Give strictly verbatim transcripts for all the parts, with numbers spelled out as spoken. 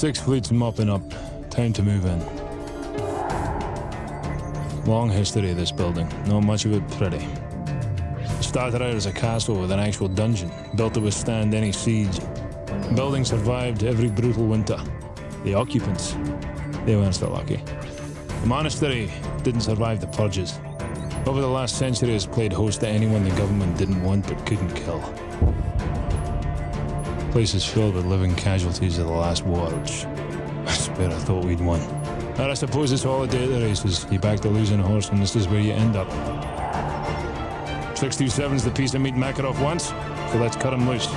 Six fleets mopping up. Time to move in. Long history of this building. Not much of it pretty. It started out as a castle with an actual dungeon, built to withstand any siege. The building survived every brutal winter. The occupants, they weren't so lucky. The monastery didn't survive the purges. Over the last century, it's played host to anyone the government didn't want but couldn't kill. The place is filled with living casualties of the last war, which I swear I thought we'd won. But I suppose it's all a day at the races. You back the losing horse and this is where you end up. six two seven's the piece of meat Makarov wants, so let's cut him loose.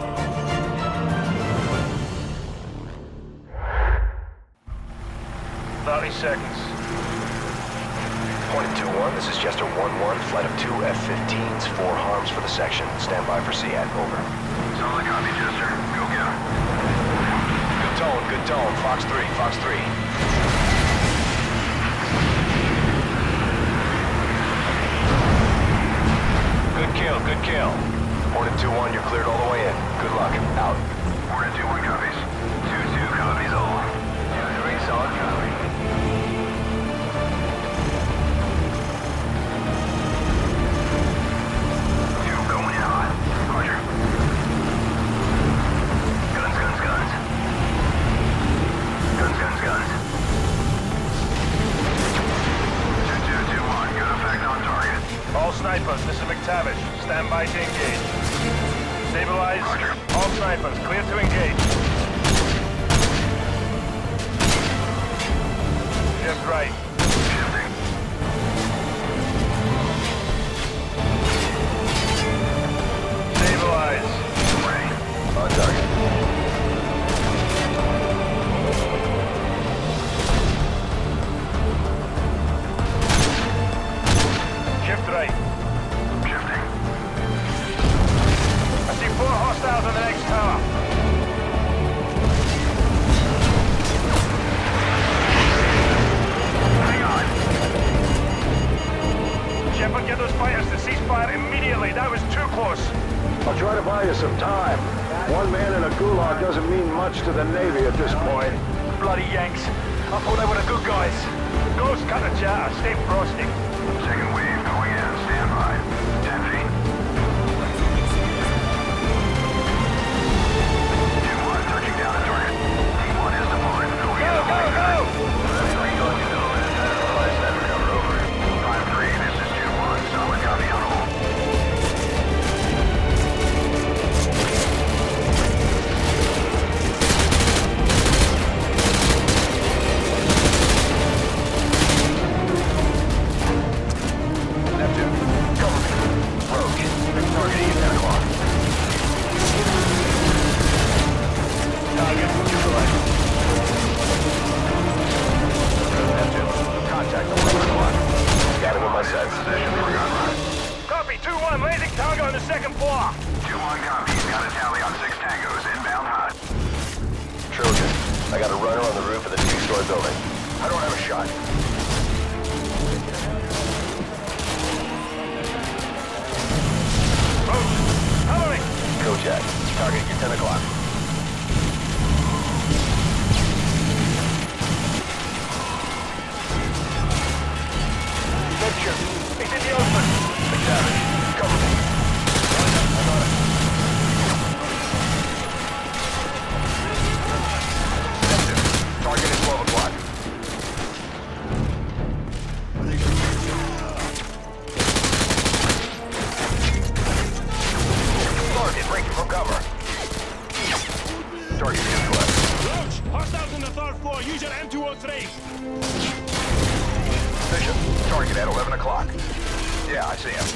thirty seconds. Point two one, this is Jester one one, flight of two F fifteens, four harms for the section. Stand by for C A T, over. Solid copy, Jester. Go get him. Good tone, good tone. Fox three, Fox three. Good kill, good kill. Hornet two one, you're cleared all the way in. Good luck. Out. Hornet two one copies. two two copies all. two three, solid copy. two going in hot. Roger. Guns, guns, guns. Guns, guns, guns. two two two one, good effect on target. All snipers, this is McTavish. Stand by to engage. Stabilize. Roger. All snipers, clear to engage. Shift right. Shifting. Stabilize. Ready. On target. Shift right. Shifting. I see four hostiles on the next tower. Hang on. Shepard, get those fighters to cease fire immediately. That was too close. I'll try to buy you some time. One man in a gulag doesn't mean much to the Navy at this point. Bloody Yanks. I thought they were the good guys. Ghost, cut the chatter. Stay frosty. Second wave going in. Stand by. Ten feet. Team one touching down at target. Team one is deployed. Go, go, go! five three, this is two one. Solid copy on hold. Copy, two one, landing target on the second floor. two one copy, got a tally on six tangos, inbound hot. Trojan, I got a runner on the roof of the two-story building. I don't have a shot. Roach, cover me. Kojak, target at ten o'clock. Picture, he's in the open. McTavish, cover me. I got it. Target at twelve o'clock. Target breaking from cover. Target is left. Roach, hostiles on the third floor. Use your M two oh three. Bishop, target at eleven o'clock. Yeah, I see him.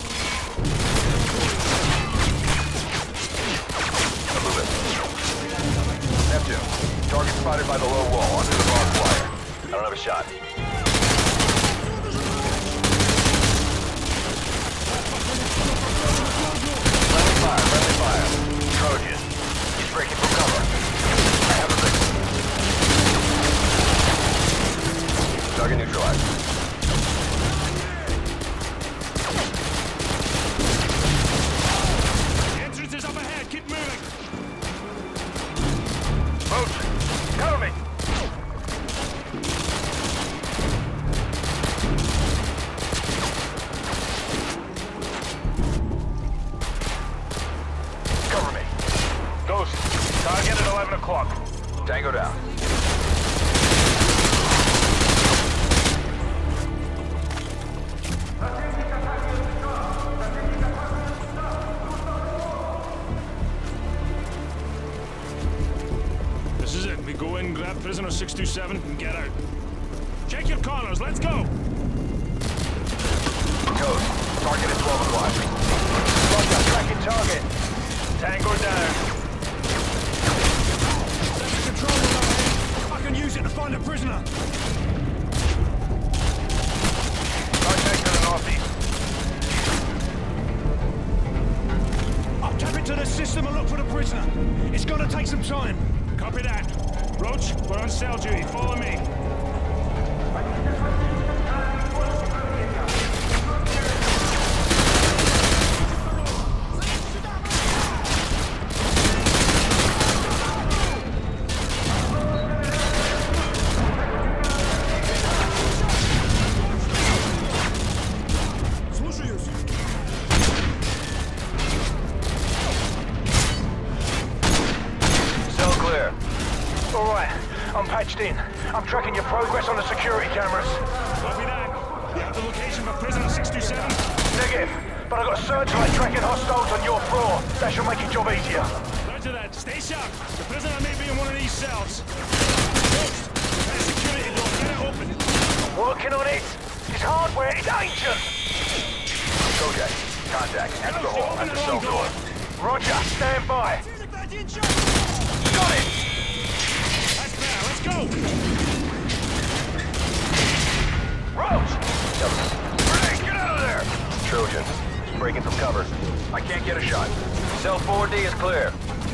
I'm moving. Neptune, target spotted by the low wall under the barbed wire. I don't have a shot. Friendly fire, friendly fire. Trojan, he's breaking from cover. I have a victim. Target neutralized. six two seven and get out. Check your corners, let's go! Ghost, target at twelve o'clock. Roger, tracking target. Tango down. That's the control room. I can use it to find a prisoner. Contact to the northeast. I'll tap into the system and look for the prisoner. It's gonna take some time. Copy that. Roach, we're on cell duty. Follow me. In. I'm tracking your progress on the security cameras. Copy that. You have the location for prisoner six two seven? Negative, but I've got a searchlight tracking hostiles on your floor. That should make your job easier. Roger that. Stay sharp. The prisoner may be in one of these cells. Ghost, that security door. Get it open. Working on it. This hardware is ancient. Kojak, contact. Enter the hall. At the cell door. Roger, stand by. Got it. Go! Roach! Grenade, get out of there! Trojan, breaking from cover. I can't get a shot. Cell four D is clear.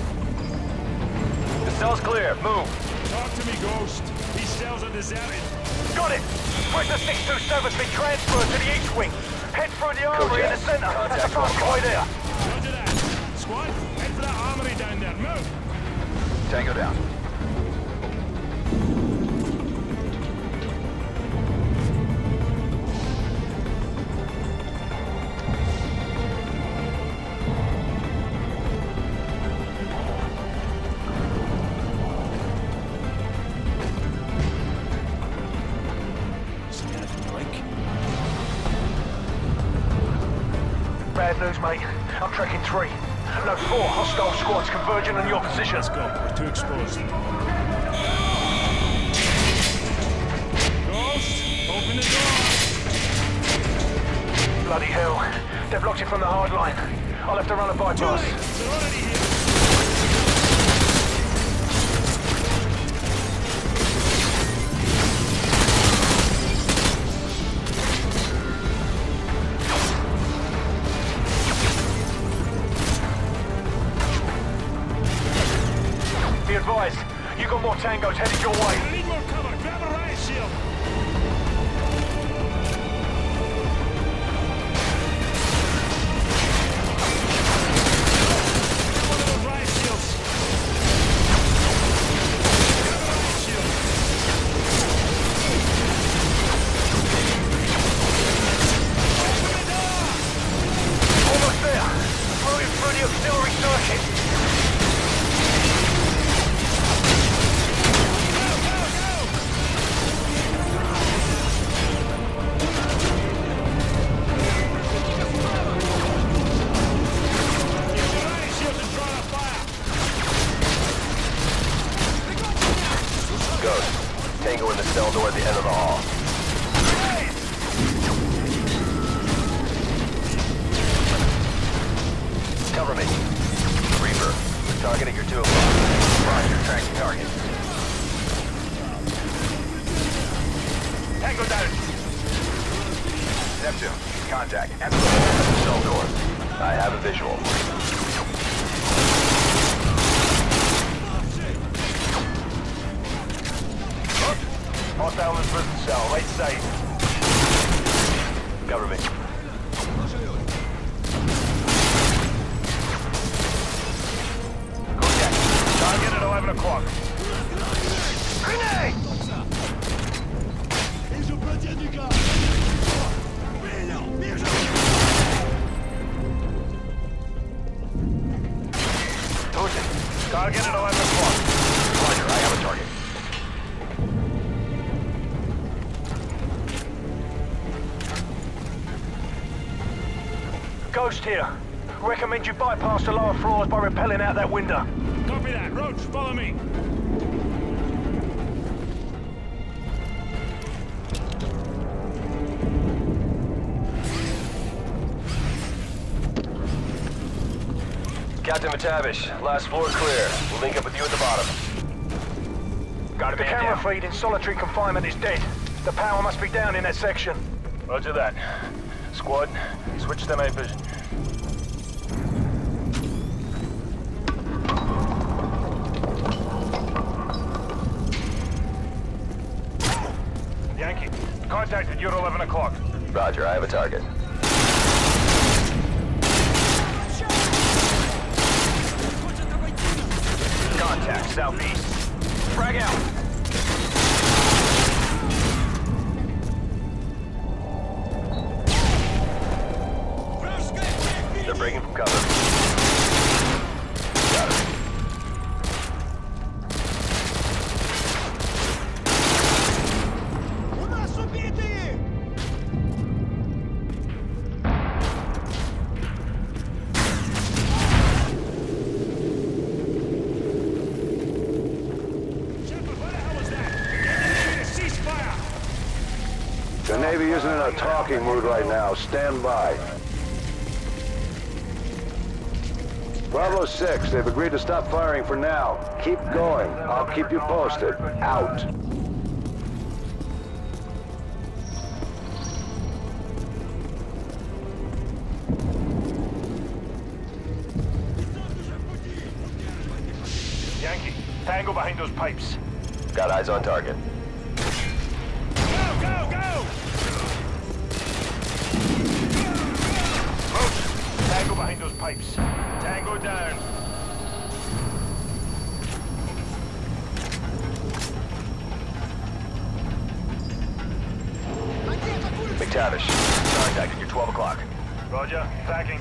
The cell's clear. Move. Talk to me, Ghost. These cells are deserted. Got it! Prisoner six two seven's been transferred to the east wing. Head through the armory in the center. That's the fast way there. Roger that. Squad, head for that armory down there. Move! Tango down. Bad news, mate. I'm tracking three. No, four hostile squads converging on your position. Let's go. We're too exposed. Ghost, open the door. Bloody hell. They've blocked it from the hard line. I'll have to run a bypass. They're already here. Be advised, you got more tangos headed your way. I need more cover. Grab a riot shield. One of those riot shields. Grab a riot shield. Open the door! Almost there. Moving through the auxiliary circuit. Tango in the cell door at the end of the hall. Cover me. Reaper, target at your two o'clock. Roger, tracking target. Tango down. Neptune, contact. Enter the hall at the cell door. I have a visual. Hostile in the prison cell, right safe. Government. Kojak, target at eleven o'clock. Grenade! Trojan, target at eleven o'clock. Roger, I have a target. Ghost here. Recommend you bypass the lower floors by rappelling out that window. Copy that. Roach, follow me. Captain McTavish, last floor clear. We'll link up with you at the bottom. Got a The man camera down. feed in solitary confinement is dead. The power must be down in that section. Roger that. Squad, switch to night vision. Yankee, contacted you at eleven o'clock. Roger, I have a target. Contact, southeast. Frag out. They're breaking from cover. Got it. The Navy isn't in a talking mood right now. Stand by. Bravo six, they've agreed to stop firing for now. Keep going. I'll keep you posted. Out. Yankee, tango behind those pipes. Got eyes on target. Go, go, go! Roach, tango behind those pipes. Tango down. McTavish, contacted you twelve o'clock. Roger, tracking.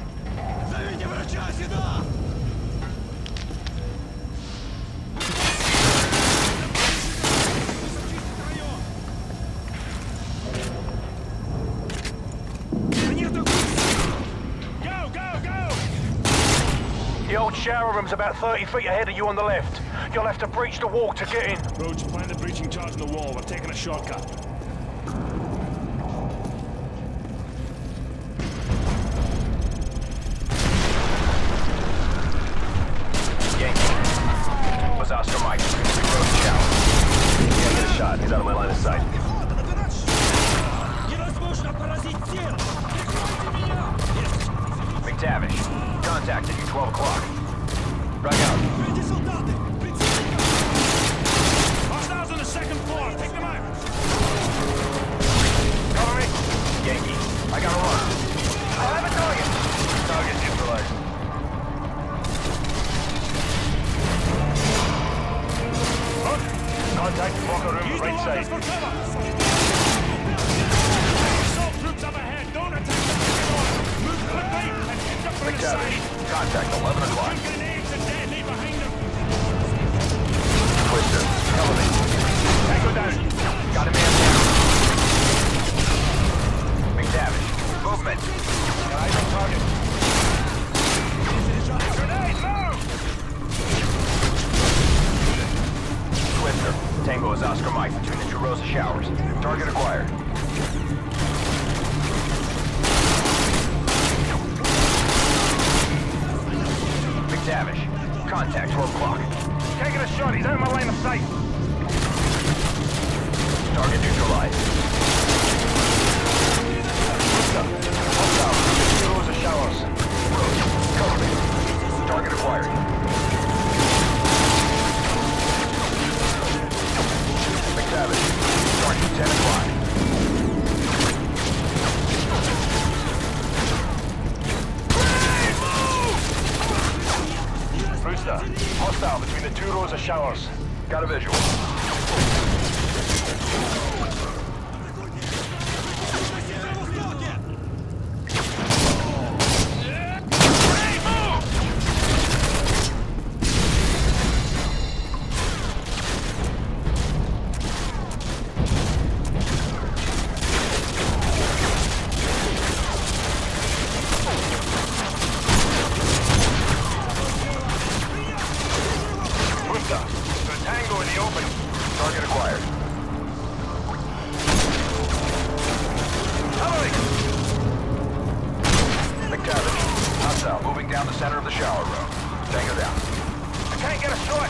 Go, go, go! The old shower room's about thirty feet ahead of you on the left. You'll have to breach the wall to get in. Roach, plant the breaching charge in the wall. We're taking a shortcut. Yankee. Was Oscar Mike. Road shower. Can't get a shot. He's out of my line of sight. McTavish. Contacted you twelve o'clock. Frag out. Hostiles on the second floor. Take them out. Cover me. Yankee. I got a run. I have a target. Target neutralized. Look, contact locker room Use the right lockers side. for cover. Assault troops up ahead. Don't attack the second one. Move quickly and hit them from the McTavish. side. Contact eleven o'clock. Shoot grenades and detonate behind them. Twister. Cover me. Tango down. Got a man down. McTavish. Movement. Got eyes on target. Grenade, move! Twister. Tango is Oscar Mike between the two rows of showers. Target acquired. McTavish. Contact twelve o'clock. Taking a shot. He's out of my line of sight. Target neutralized. Hostile. Two rows of showers. Cover me. Target acquired. McTavish. Target ten o'clock. Brewster. Hostile between the two rows of showers. Got a visual. Brewster. There's a tango in the open. Target acquired. Cover McTavish. Hostile moving down the center of the shower room. Tango down. I can't get a strike.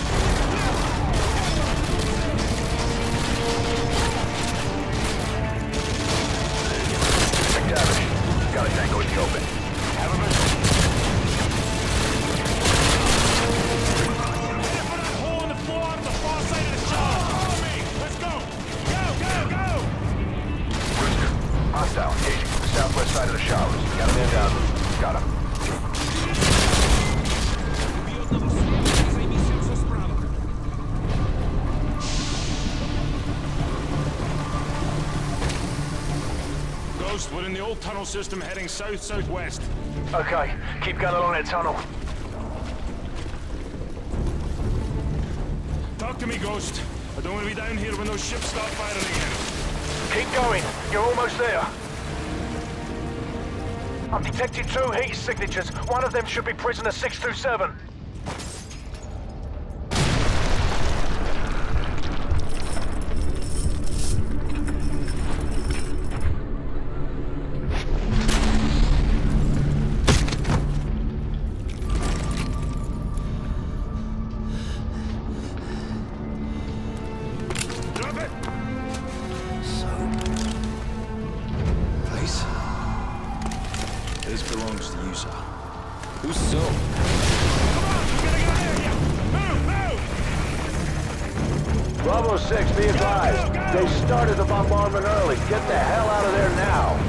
McTavish, got a tango in the open. Have a visual. Get for that hole in the floor on the far side of the shower. Follow me. Let's go. Go, go, go. Rooster, hostile engaging from the southwest side of the showers. Got a man down. Got him. Ghost, we're in the old tunnel system heading south-southwest. Okay, keep going along that tunnel. Talk to me, Ghost. I don't want to be down here when those ships start firing again. Keep going. You're almost there. I've detected two heat signatures. One of them should be prisoner six two seven. Drop it! Place? This belongs to you, sir. Who's so? Come on, we gotta get out of here. Move, move. Bravo six, be advised. They started the bombardment early. Get the hell out of there now.